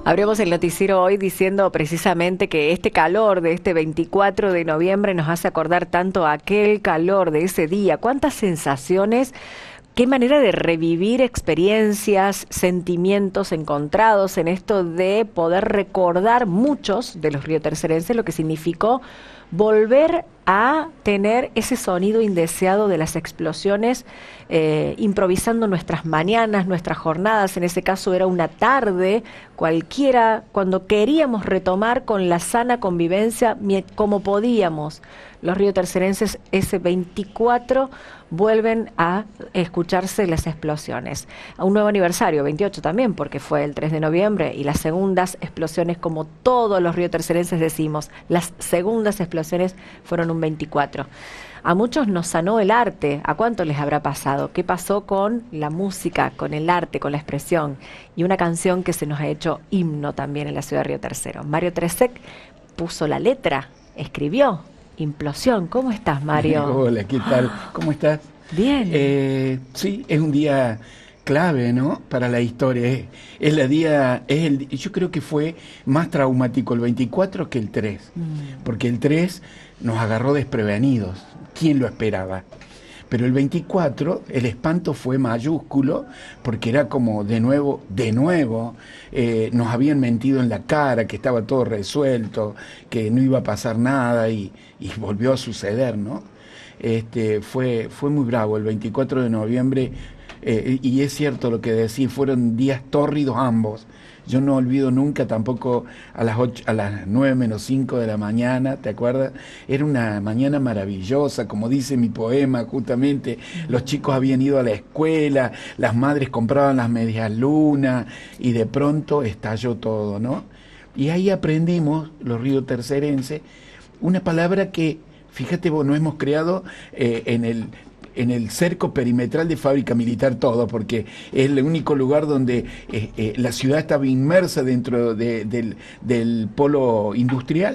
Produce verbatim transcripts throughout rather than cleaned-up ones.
Abrimos el noticiero hoy diciendo precisamente que este calor de este veinticuatro de noviembre nos hace acordar tanto a aquel calor de ese día. ¿Cuántas sensaciones? Qué manera de revivir experiencias, sentimientos encontrados en esto de poder recordar muchos de los riotercerenses lo que significó volver a tener ese sonido indeseado de las explosiones, eh, improvisando nuestras mañanas, nuestras jornadas. En ese caso era una tarde cualquiera, cuando queríamos retomar con la sana convivencia como podíamos. Los riotercerenses ese veinticuatro vuelven a escucharse las explosiones. A un nuevo aniversario, veintiocho también, porque fue el tres de noviembre, y las segundas explosiones, como todos los riotercerenses decimos, las segundas explosiones fueron un veinticuatro. A muchos nos sanó el arte. ¿A cuánto les habrá pasado? ¿Qué pasó con la música, con el arte, con la expresión? Y una canción que se nos ha hecho himno también en la ciudad de Río Tercero. Mario Tresek puso la letra, escribió Implosión. ¿Cómo estás, Mario? Hola, ¿qué tal? ¿Cómo estás? Bien. Eh, sí, es un día clave, ¿no? Para la historia. Es, es la día, es el, yo creo que fue más traumático el veinticuatro que el tres, mm. porque el tres nos agarró desprevenidos. ¿Quién lo esperaba? Pero el veinticuatro, el espanto fue mayúsculo, porque era como de nuevo, de nuevo, eh, nos habían mentido en la cara, que estaba todo resuelto, que no iba a pasar nada, y, y volvió a suceder, ¿no? Este, fue, fue muy bravo el veinticuatro de noviembre, eh, y es cierto lo que decís, fueron días tórridos ambos. Yo no olvido nunca tampoco a las ocho, a las nueve menos cinco de la mañana, ¿te acuerdas? Era una mañana maravillosa, como dice mi poema, justamente. Los chicos habían ido a la escuela, las madres compraban las medias lunas, y de pronto estalló todo, ¿no? Y ahí aprendimos, los riotercerenses, una palabra que, fíjate vos, no hemos creado eh, en el... en el cerco perimetral de Fábrica Militar todo, porque es el único lugar donde eh, eh, la ciudad estaba inmersa dentro de, del, del polo industrial,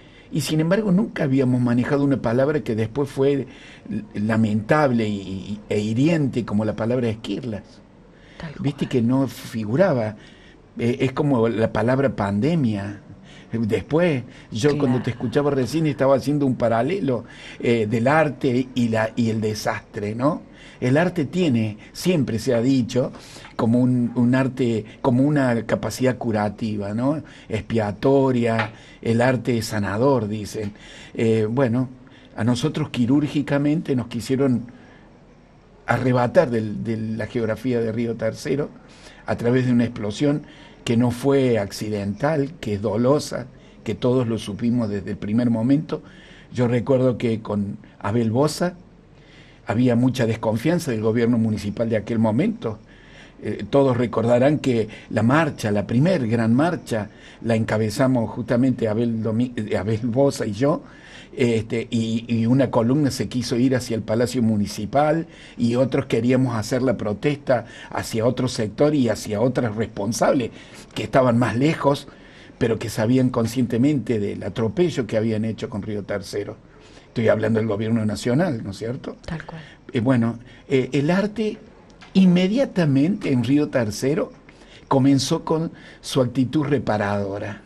y sin embargo nunca habíamos manejado una palabra que después fue lamentable y, e hiriente, como la palabra esquirlas. Viste que no figuraba, eh, es como la palabra pandemia. Después, yo claro. Cuando te escuchaba recién estaba haciendo un paralelo eh, del arte y, la, y el desastre, ¿no? El arte tiene, siempre se ha dicho, como un, un arte, como una capacidad curativa, ¿no? Expiatoria, el arte es sanador, dicen. Eh, bueno, a nosotros quirúrgicamente nos quisieron arrebatar del, de la geografía de Río Tercero a través de una explosión que no fue accidental, que es dolosa, que todos lo supimos desde el primer momento. Yo recuerdo que con Abel Boza había mucha desconfianza del gobierno municipal de aquel momento. Eh, todos recordarán que la marcha, la primer gran marcha, la encabezamos justamente Abel, Domi- Abel Boza y yo, Este, y, y una columna se quiso ir hacia el Palacio Municipal, y otros queríamos hacer la protesta hacia otro sector y hacia otros responsables que estaban más lejos, pero que sabían conscientemente del atropello que habían hecho con Río Tercero. Estoy hablando del gobierno nacional, ¿no es cierto? Tal cual. Eh, bueno, eh, el arte inmediatamente en Río Tercero comenzó con su actitud reparadora.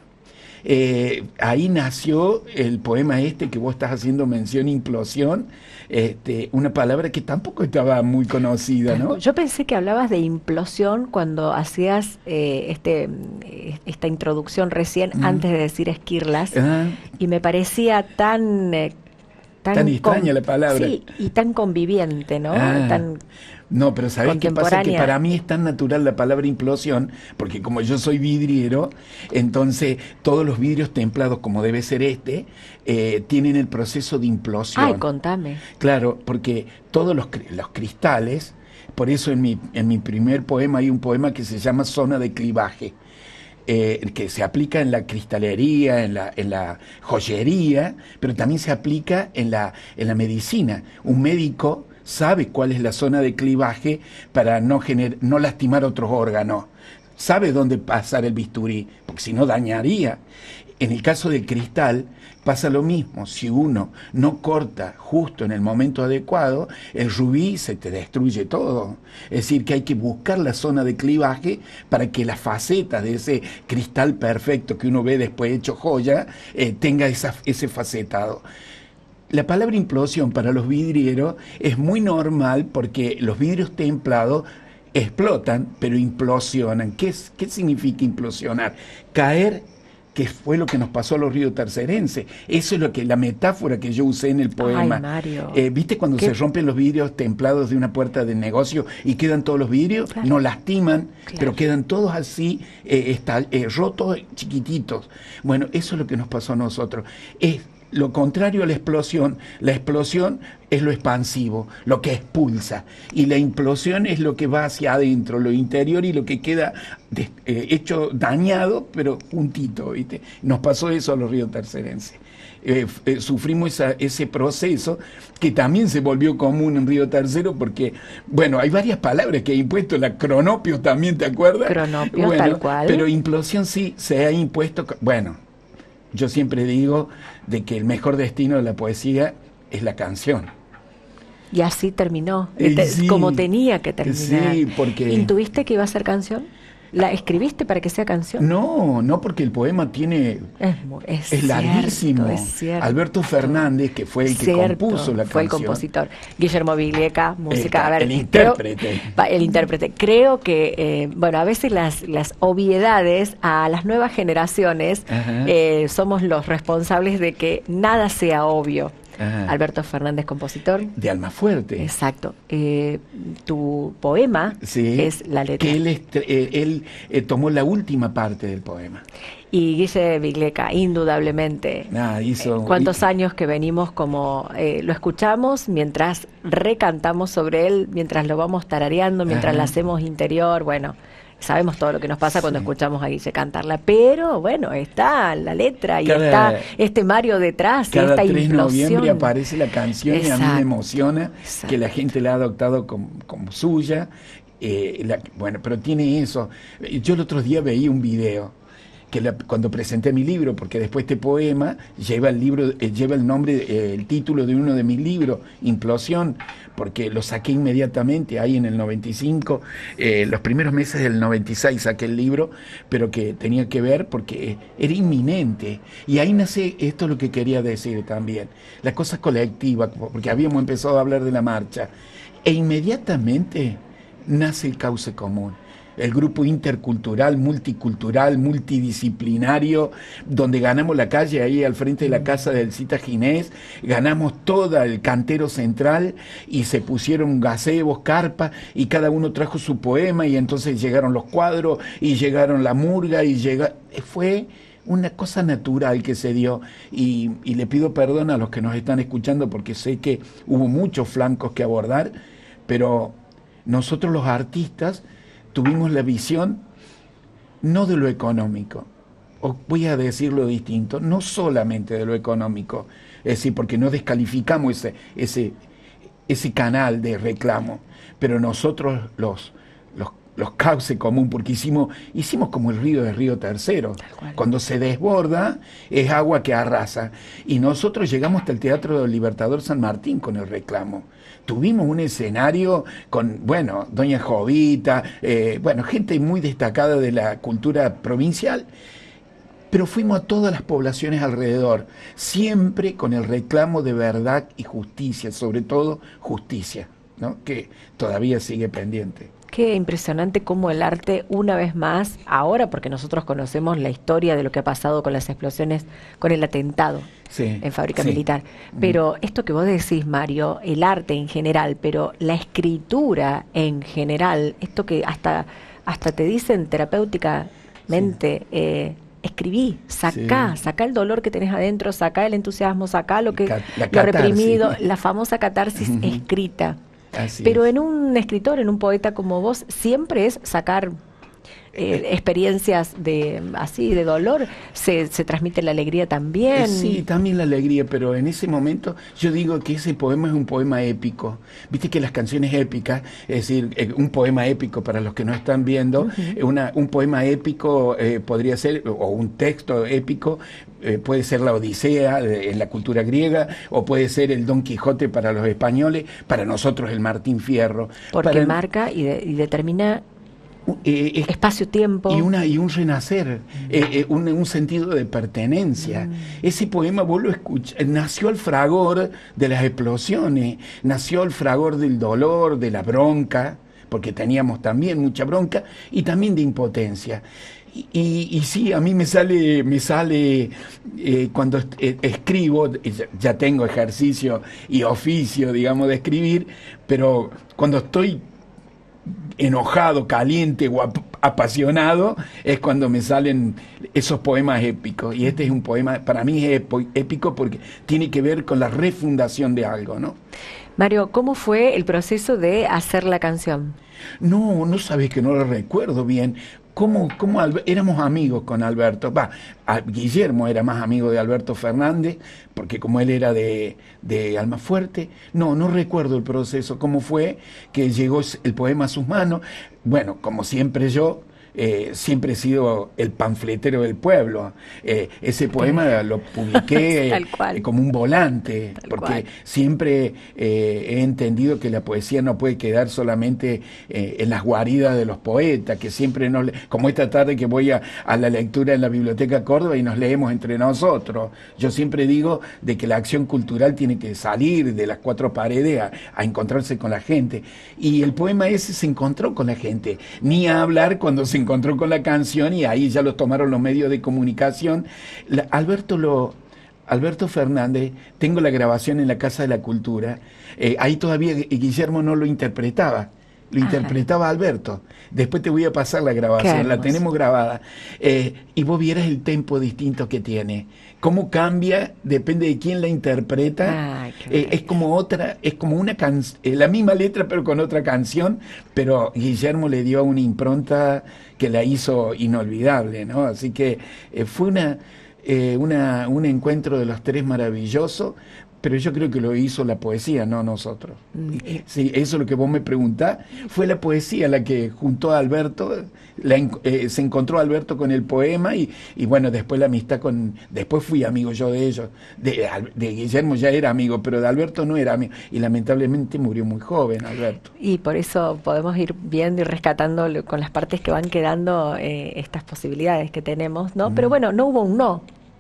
Eh, ahí nació el poema este que vos estás haciendo mención, Implosión, este, una palabra que tampoco estaba muy conocida, ¿no? Yo pensé que hablabas de implosión cuando hacías eh, este, esta introducción recién, mm. antes de decir esquirlas, ah. y me parecía tan... Eh, Tan, tan extraña la palabra. Sí, y tan conviviente, ¿no? Ah, tan no, pero ¿sabés qué pasa? Que para mí es tan natural la palabra implosión, porque como yo soy vidriero, entonces todos los vidrios templados, como debe ser este, eh, tienen el proceso de implosión. Ay, contame. Claro, porque todos los, los cristales, por eso en mi, en mi primer poema hay un poema que se llama Zona de Clivaje. Eh, que se aplica en la cristalería, en la, en la joyería, pero también se aplica en la, en la medicina. Un médico sabe cuál es la zona de clivaje para no, gener, no lastimar otros órganos. Sabe dónde pasar el bisturí, porque si no dañaría. En el caso del cristal pasa lo mismo. Si uno no corta justo en el momento adecuado, el rubí se te destruye todo. Es decir, que hay que buscar la zona de clivaje para que las facetas de ese cristal perfecto que uno ve después hecho joya, eh, tenga esa, ese facetado. La palabra implosión para los vidrieros es muy normal porque los vidrios templados explotan, pero implosionan. ¿Qué, es, qué significa implosionar? Caer, que fue lo que nos pasó a los riotercerenses. Eso es lo que la metáfora que yo usé en el poema. Ay, Mario. Eh, ¿Viste cuando ¿Qué? se rompen los vidrios templados de una puerta de negocio y quedan todos los vidrios? Claro. No lastiman, Claro. pero quedan todos así, eh, está, eh, rotos, chiquititos. Bueno, eso es lo que nos pasó a nosotros. Es lo contrario a la explosión. La explosión es lo expansivo, lo que expulsa. Y la implosión es lo que va hacia adentro, lo interior y lo que queda de, eh, hecho dañado, pero puntito, ¿viste? Nos pasó eso a los riotercerenses. Eh, eh, sufrimos esa, ese proceso que también se volvió común en Río Tercero porque, bueno, hay varias palabras que he impuesto, la cronopio también, ¿te acuerdas? Cronopio, bueno, tal cual. Pero implosión sí se ha impuesto, bueno, yo siempre digo de que el mejor destino de la poesía es la canción. Y así terminó, Eh, te- sí, como tenía que terminar. sí, porque- ¿Intuviste que iba a ser canción? ¿La escribiste para que sea canción? No, no, porque el poema tiene... Es, mu- es Es cierto, larguísimo. es cierto. Alberto Fernández, que fue el que Cierto, compuso la fue el canción. compositor. Guillermo Viglieca, música. Está, a ver, el creo- intérprete. va, el intérprete. Creo que, eh, bueno, a veces las, las obviedades a las nuevas generaciones Ajá. eh, somos los responsables de que nada sea obvio. Ajá. Alberto Fernández, compositor. De Almafuerte. Exacto. Eh, tu poema Sí, es la letra. que él, estre- eh, él eh, tomó la última parte del poema. Y Guille Vigleca, indudablemente. Nada, hizo... ¿Cuántos años que venimos como eh, lo escuchamos mientras recantamos sobre él, mientras lo vamos tarareando, mientras Ajá. la hacemos interior? Bueno, sabemos todo lo que nos pasa cuando Sí. escuchamos a Guille cantarla, pero bueno, está la letra y Cada- está este Mario detrás y Cada esta tres de implosión. noviembre aparece la canción y a mí Exacto. me emociona Exacto. que la gente la ha adoptado como, como suya. Eh, la- bueno, pero tiene eso. Yo el otro día veía un video que la- cuando presenté mi libro, porque después este poema lleva el libro, eh, lleva el nombre, eh, el título de uno de mis libros, Implosión, porque lo saqué inmediatamente, ahí en el noventa y cinco, eh, los primeros meses del noventa y seis saqué el libro, pero que tenía que ver porque era inminente. Y ahí nace, esto es lo que quería decir también, la cosa colectiva, porque habíamos empezado a hablar de la marcha, e inmediatamente nace el cauce común. El grupo intercultural, multicultural, multidisciplinario, donde ganamos la calle ahí al frente de la casa del Cita Ginés, ganamos todo el cantero central y se pusieron gazebos, carpas y cada uno trajo su poema y entonces llegaron los cuadros y llegaron la murga y llega... fue una cosa natural que se dio y, y le pido perdón a los que nos están escuchando porque sé que hubo muchos flancos que abordar, pero nosotros los artistas tuvimos la visión no de lo económico, o voy a decirlo distinto, no solamente de lo económico, es decir, porque no descalificamos ese, ese, ese canal de reclamo, pero nosotros los, los, los cauce común, porque hicimos, hicimos como el río de Río Tercero, cuando se desborda es agua que arrasa, y nosotros llegamos hasta el Teatro del Libertador San Martín con el reclamo. Tuvimos un escenario con, bueno, Doña Jovita, eh, bueno, gente muy destacada de la cultura provincial, pero fuimos a todas las poblaciones alrededor, siempre con el reclamo de verdad y justicia, sobre todo justicia, ¿no? Que todavía sigue pendiente. Qué impresionante cómo el arte, una vez más, ahora porque nosotros conocemos la historia de lo que ha pasado con las explosiones, con el atentado Sí, en Fábrica sí. Militar. Pero esto que vos decís, Mario, el arte en general, pero la escritura en general, esto que hasta, hasta te dicen terapéuticamente, Sí. eh, escribí, sacá, Sí. sacá el dolor que tenés adentro, sacá el entusiasmo, sacá lo que Ca- la lo catarsis. reprimido, la famosa catarsis Ujú. escrita. Así Pero es. en un escritor, en un poeta como vos, siempre es sacar eh, experiencias de así de dolor, se, se transmite la alegría también. Eh, Sí, también la alegría, pero en ese momento yo digo que ese poema es un poema épico. Viste que las canciones épicas, es decir, eh, un poema épico para los que no están viendo, Ujú. eh, una, un poema épico eh, podría ser, o un texto épico, eh, puede ser la Odisea de, en la cultura griega, o puede ser el Don Quijote para los españoles, para nosotros el Martín Fierro. Porque para, marca y, de, y determina eh, espacio-tiempo. Y, una, y un renacer, mm. eh, eh, un, un sentido de pertenencia. Mm. Ese poema, vos lo escuchás, nació el fragor de las explosiones, nació el fragor del dolor, de la bronca, porque teníamos también mucha bronca, y también de impotencia. Y, y, y sí, a mí me sale, me sale eh, cuando eh, escribo, ya tengo ejercicio y oficio, digamos, de escribir, pero cuando estoy enojado, caliente o ap apasionado, es cuando me salen esos poemas épicos. Y este es un poema, para mí es épico porque tiene que ver con la refundación de algo, ¿no? Mario, ¿cómo fue el proceso de hacer la canción? No, no sabes que no lo recuerdo bien. ¿Cómo, cómo éramos amigos con Alberto? Va, Guillermo era más amigo de Alberto Fernández, porque como él era de, de Almafuerte. No, no recuerdo el proceso, cómo fue que llegó el poema a sus manos. Bueno, como siempre yo, eh, siempre he sido el panfletero del pueblo. Eh, ese poema lo publiqué eh, como un volante, Tal porque cual. siempre eh, he entendido que la poesía no puede quedar solamente eh, en las guaridas de los poetas, que siempre nos, como esta tarde que voy a, a la lectura en la Biblioteca Córdoba y nos leemos entre nosotros. Yo siempre digo de que la acción cultural tiene que salir de las cuatro paredes a, a encontrarse con la gente. Y el poema ese se encontró con la gente, ni a hablar cuando se encontró con la canción, y ahí ya lo tomaron los medios de comunicación. La, Alberto lo Alberto Fernández, tengo la grabación en la Casa de la Cultura, eh, ahí todavía Guillermo no lo interpretaba, lo Ajá. interpretaba Alberto. Después te voy a pasar la grabación, la tenemos grabada, eh, y vos vieras el tempo distinto que tiene, cómo cambia, depende de quién la interpreta. Ay, eh, es como otra, es como una canción, eh, la misma letra pero con otra canción, pero Guillermo le dio una impronta que la hizo inolvidable, ¿no? Así que eh, fue una, eh, una, un encuentro de los tres maravilloso, pero yo creo que lo hizo la poesía, no nosotros. Mm. Sí, eso es lo que vos me preguntás. Fue la poesía la que juntó a Alberto, la, eh, se encontró Alberto con el poema y, y bueno, después la amistad con... Después fui amigo yo de ellos. De, de Guillermo ya era amigo, pero de Alberto no era amigo. Y lamentablemente murió muy joven Alberto. Y por eso podemos ir viendo y rescatando con las partes que van quedando eh, estas posibilidades que tenemos, ¿no? Mm. Pero bueno, no hubo un no.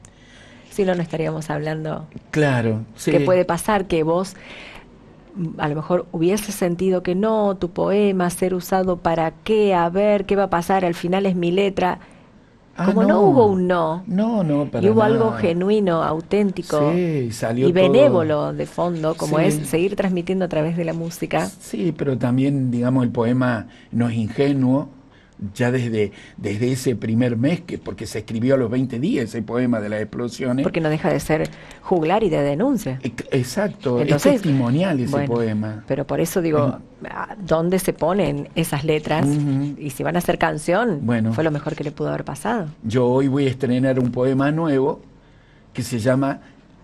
Si no, no estaríamos hablando. Claro, sí. Que puede pasar que vos a lo mejor hubieses sentido que no, tu poema, ser usado para qué, a ver, qué va a pasar, al final es mi letra. Ah, Como no. no hubo un no. No, no, para Y hubo nada. algo genuino, auténtico sí, salió y benévolo todo. De fondo, como sí. es seguir transmitiendo a través de la música. Sí, pero también, digamos, el poema no es ingenuo. Ya desde, desde ese primer mes, que porque se escribió a los veinte días ese poema de las explosiones. Porque no deja de ser juglar y de denuncia. Exacto, Entonces, es testimonial ese bueno, poema. Pero por eso digo, ¿dónde se ponen esas letras? Uh-huh. Y si van a hacer canción, bueno, fue lo mejor que le pudo haber pasado. Yo hoy voy a estrenar un poema nuevo que se llama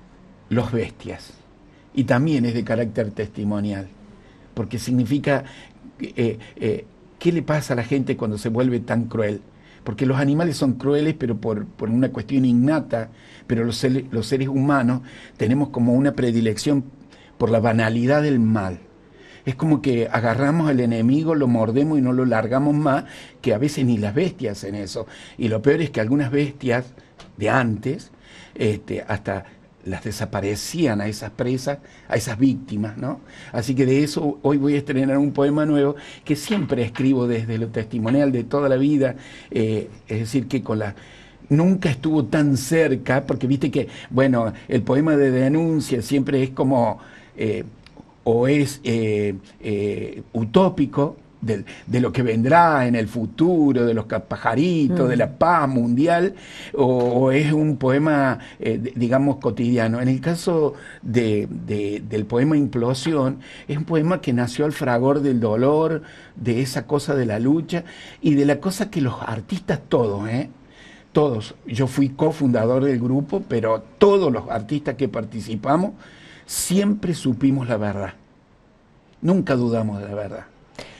Los Bestias. Y también es de carácter testimonial, porque significa... Eh, eh, ¿Qué le pasa a la gente cuando se vuelve tan cruel? Porque los animales son crueles, pero por, por una cuestión innata, pero los, los seres humanos tenemos como una predilección por la banalidad del mal. Es como que agarramos al enemigo, lo mordemos y no lo largamos más, que a veces ni las bestias hacen eso. Y lo peor es que algunas bestias de antes, este, hasta... las desaparecían a esas presas, a esas víctimas, ¿no? Así que de eso hoy voy a estrenar un poema nuevo que siempre escribo desde lo testimonial de toda la vida, eh, es decir, que con la... Nunca estuvo tan cerca, porque viste que, bueno, el poema de denuncia siempre es como, eh, o es eh, eh, utópico, De, de lo que vendrá en el futuro, de los pajaritos, mm. de la paz mundial, o, o es un poema, eh, de, digamos, cotidiano. En el caso de, de, del poema Implosión, es un poema que nació al fragor del dolor, de esa cosa de la lucha, y de la cosa que los artistas todos, ¿eh? todos, yo fui cofundador del grupo, pero todos los artistas que participamos, siempre supimos la verdad. Nunca dudamos de la verdad.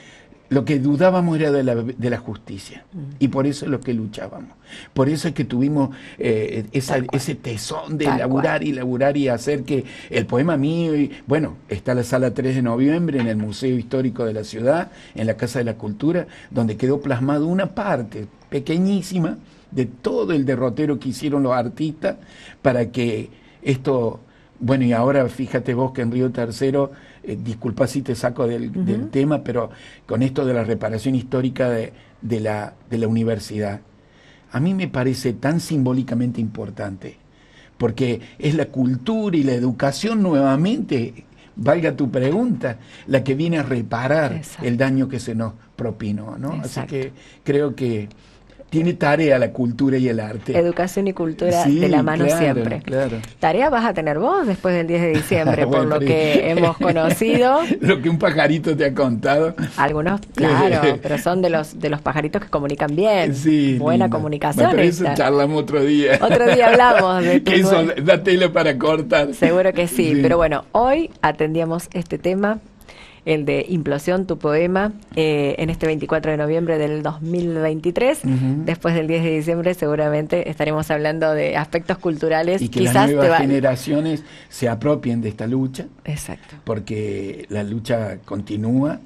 lo que dudábamos era de la, de la justicia, y por eso es lo que luchábamos. Por eso es que tuvimos eh, esa, ese tesón de Tal laburar cual. y laburar y hacer que el poema mío, y, bueno, está la sala tres de noviembre en el Museo Histórico de la Ciudad, en la Casa de la Cultura, donde quedó plasmado una parte pequeñísima de todo el derrotero que hicieron los artistas para que esto... Bueno, y ahora fíjate vos que en Río Tercero, eh, disculpa si te saco del, uh-huh. del tema, pero con esto de la reparación histórica de, de, la, de la universidad, a mí me parece tan simbólicamente importante, porque es la cultura y la educación nuevamente, valga tu pregunta, la que viene a reparar Exacto. el daño que se nos propinó, ¿no? Exacto. Así que creo que tiene tarea la cultura y el arte. Educación y cultura sí, de la mano claro, siempre. Claro. Tarea vas a tener vos después del diez de diciembre, bueno, por lo que hemos conocido. Lo que un pajarito te ha contado. Algunos, claro, pero son de los de los pajaritos que comunican bien. Sí, Buena linda. comunicación. Bueno, pero eso charlamos otro día. Otro día hablamos de tu... Eso da tela para cortar. Seguro que sí, sí, pero bueno, hoy atendíamos este tema, el de Implosión, tu poema, eh, en este veinticuatro de noviembre del dos mil veintitrés. Uh-huh. Después del diez de diciembre seguramente estaremos hablando de aspectos culturales. Y que Quizás las nuevas te va... generaciones se apropien de esta lucha. Exacto. Porque la lucha continúa,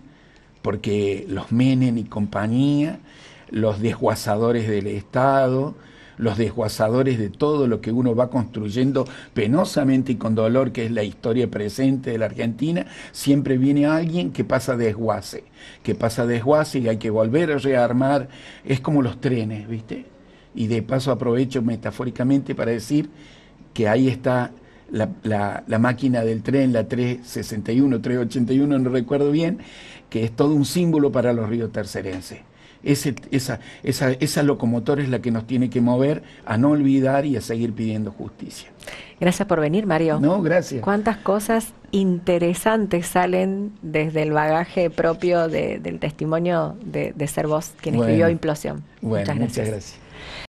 porque los Menem y compañía, los desguazadores del Estado, los desguazadores de todo lo que uno va construyendo penosamente y con dolor, que es la historia presente de la Argentina, siempre viene alguien que pasa desguace, que pasa desguace y hay que volver a rearmar. Es como los trenes, ¿viste? Y de paso aprovecho metafóricamente para decir que ahí está la, la, la máquina del tren, la trescientos sesenta y uno, trescientos ochenta y uno, no recuerdo bien, que es todo un símbolo para los riotercerenses. Ese, esa, esa, esa locomotora es la que nos tiene que mover a no olvidar y a seguir pidiendo justicia. Gracias por venir, Mario. No, gracias. Cuántas cosas interesantes salen desde el bagaje propio de, del testimonio de, de ser vos quien bueno, escribió Implosión. Bueno, muchas gracias. Muchas gracias.